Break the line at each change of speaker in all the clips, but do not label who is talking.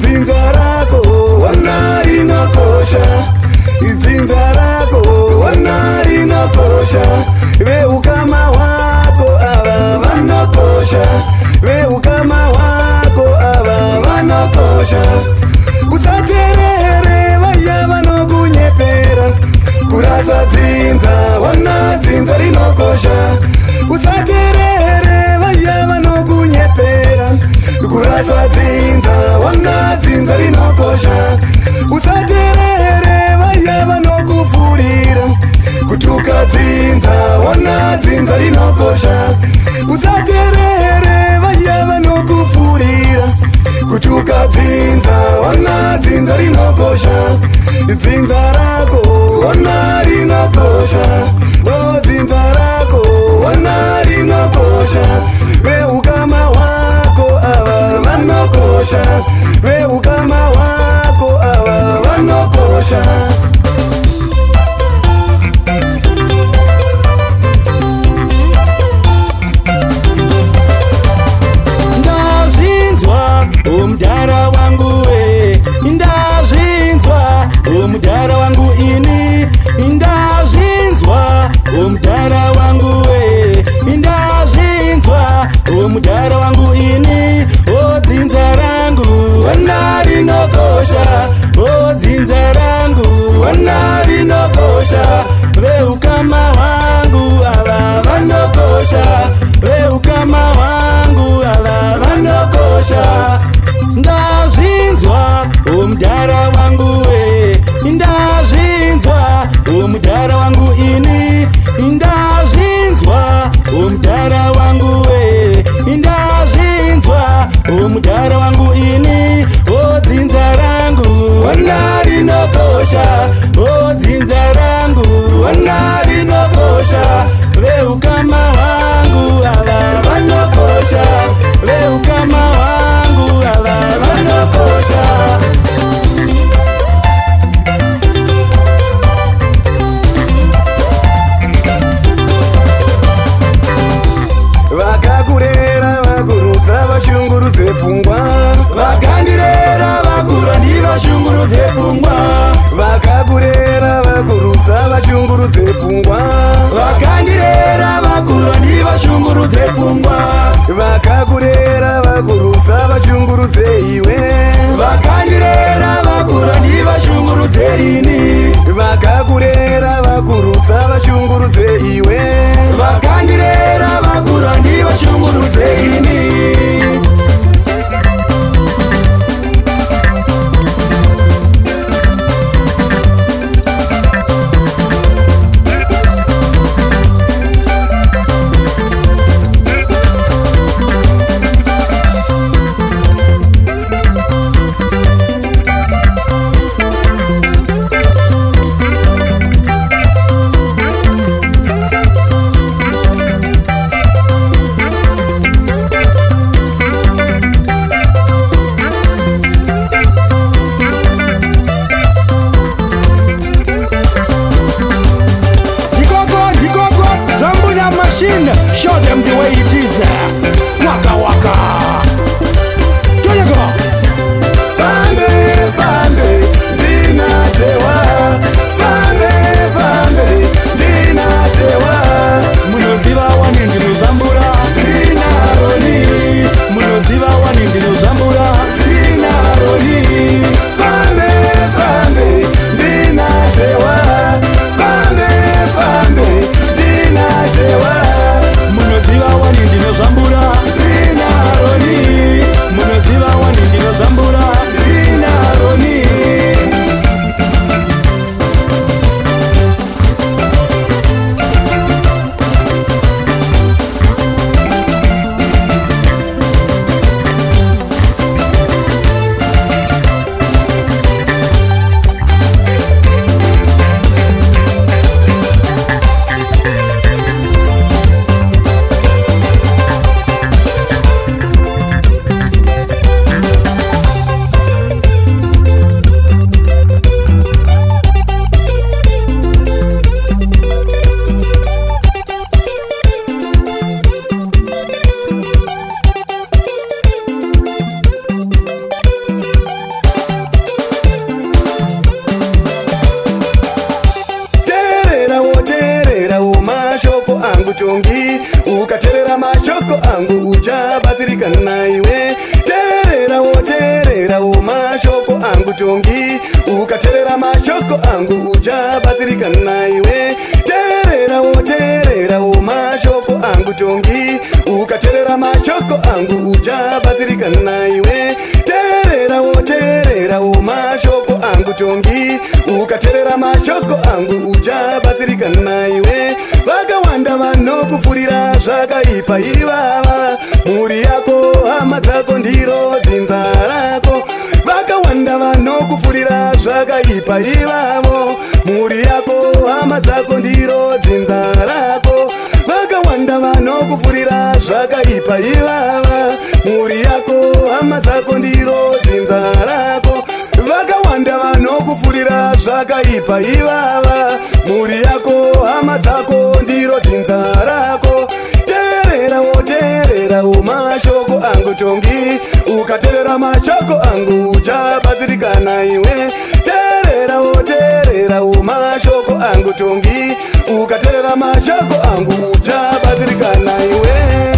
dzinza rako wana rinokosha, dzinza rako wana rinokosha, veukama wako ava vanokosha, veukama wako ava vanokosha. Usaterere vaya vanokunyepera, kurasa dzinza wana dzinza rinokosha. Usaterere vaya vanokunyepera, kurasa dzinza wana dzinza rinokosha. Usaterere vaya vanokupfurira, kutuka dzinza wana dzinza rinokosha. Usaterere vaya vanokupfurira, kutuka dzinza wana dzinza rinokosha. Dzinza rako wana rinokosha, oh dzinza rako wana rinokosha, veukama wako ava vanokosha, veukama wako ava vanokosha.
Ndazvinzwa omudhara wangu we, ndazvinzwa omudhara wangu ini, ndazvinzwa omudhara wangu we, ndazvinzwa omudhara wangu ini. O dzinza rangu wana rinokosha, o dzinza rangu wana rinokosha, veukama wangu ava vanokosha, veukama wangu ava vanokosha. Ndazvinzwa omudhara wangu we, ndazvinzwa omudhara wangu ini, ndazvinzwa omudhara wangu we, ndazvinzwa omudhara wangu ini. O dzinza rangu wana rinokosha, o dzinza rangu wana rinokosha, veukama wangu ava vanokosha, veukama wangu ava vanokosha.
Vakakurera vakurusa vashungurudze pfungwa,
vakandirera vakura ndivashungurudze pfungwa,
vakakurera vakurusa vashungurudze pfungwa,
vakandirera vakura ndivashungurudze pfungwa,
vakakurera vakurusa vashungurudze iwe,
vakandirera vakura ndivashungurudze ini,
vakakurera vakurusa vashungurudze iwe,
vakandirera vakura ndivashungurudze ini. Show them the way it is. Waka waka. Here you go.
Fambe, fambe, dinatewa, fambe, fambe, dinatewa.
Munoziva wanindi nozambura,
Dinaroni,
munoziva wanindi nozambura,
dinaroni. Fambe, fambe, dinatewa, fambe, fambe, dinatewa.
munoziva wanindi nozambura,
Dinaroni. ukateerera mashoko angu uchabatsirika naiwe. Teererawo mashoko angu tongi, ukateerera mashoko angu uchabatsirika naiwe. Teererawo mashoko angu tongi, ukateerera mashoko angu uchabatsirika naiwe. Teererawo mashoko angu tongi, ukateerera mashoko angu uchabatsirika naiwe. Vakawanda vanokupfurira zvakaipa ivava, mhuri yako hama dzako ndiro dzinza rako. Vakawanda vanokupfurira zvakaipa ivavo, mhuri yako hama dzako ndiro dzinza rako. Vakawanda vanokupfurira zvakaipa ivava, mhuri yako hama dzako ndiro dzinza rako. Vakawanda vanokupfurira zvakaipa ivava, mhuri yako hama dzako ndiro dzinza rako. Teererawo mashoko angu tongi, ukateerera mashoko angu uchabatsirika naiwe. Teererawo mashoko angu tongi, ukateerera mashoko angu uchabatsirika naiwe.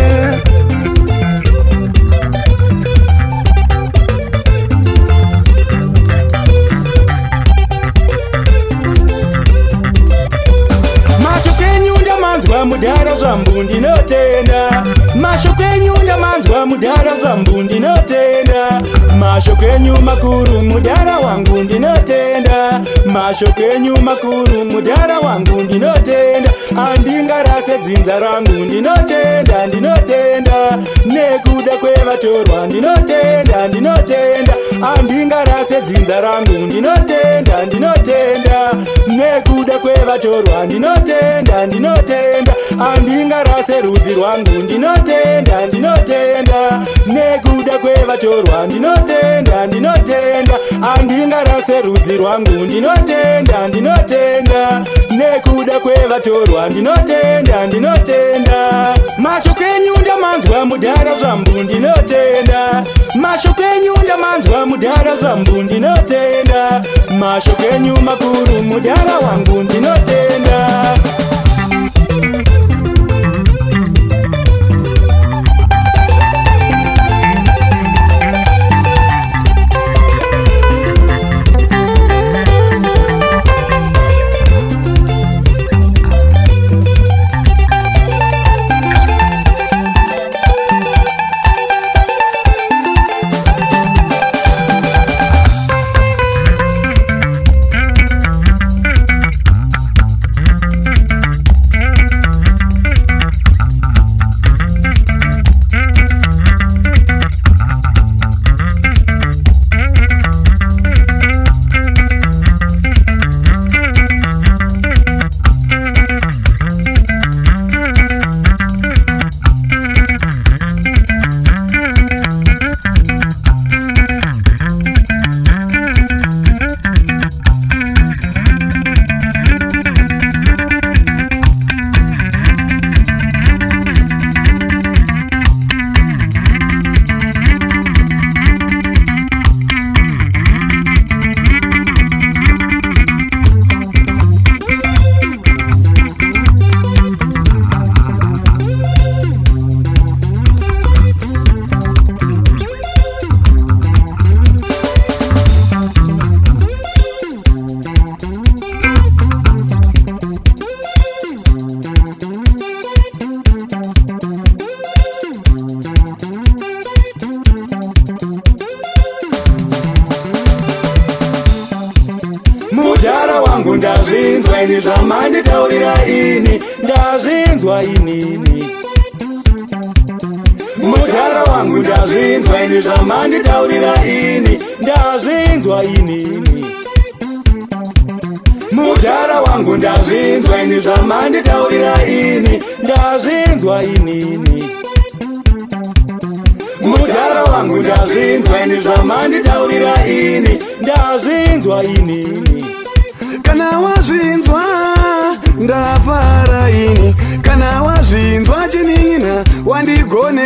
Mudhara zvambu ndinotenda, mashoko enyu ndamanzwa mudhara zvambu ndinotenda, mashoko enyu makuru mudhara wangu ndinotenda, mashoko enyu makuru mudhara wangu ndinotenda, andingarase dzinza rangu ndinotenda, nekuda kwevatorwa ndinotenda, andingarase dzinza rangu ndinotenda, nekuda kwevatorwa ndinotenda, andingarase rudzi rwangu ndinotenda, nekuda kwevatorwa ndinotenda, andingarase rudzi rwangu ndinotenda, nekuda kwevatorwa ndinotenda. Mashoko enyu ndamanzwa mudhara zvambu ndinotenda, mashoko enyu ndamanzwa mudhara zvambu ndinotenda, mashoko enyu makuru mudhara wangu ndinotenda. Mudhara wangu ndazvinzwa ini zvamanditaurira ini, ndazvinzwa inini. Mudhara wangu ndazvinzwa ini zvamanditaurira ini, ndazvinzwa inini. Mudhara wangu ndazvinzwa ini zvamanditaurira ini, ndazvinzwa inini. Mudhara wangu ndazvinzwa ini zvamanditaurira ini, ndazvinzwa inini.
Kana wazvinzwa ndafara ini, kana wazvinzwa chinin'ina wandigone